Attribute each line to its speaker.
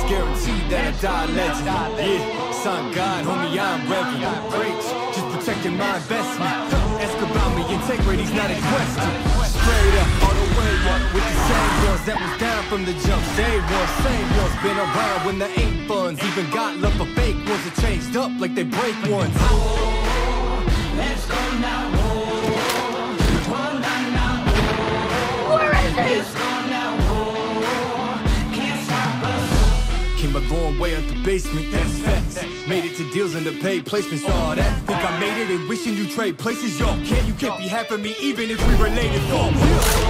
Speaker 1: guaranteed that I die a legend. Yeah, son God, homie, I'm reverend. Breaks, just protecting my investment. Ask about me, integrity's not a question. Straight up, all the way up, with the same ones that was down from the jump. Day one, same ones, been around when there ain't funds. Even got love for fake ones that changed up like they break ones.
Speaker 2: Let's go now. Where is he? Let's go now. Can't stop us.
Speaker 1: Came a long way out the basement, that's facts. Made it to deals and the paid placements, all that. Think I made it and wishing you trade places, yo. You can't be half of me even if we related.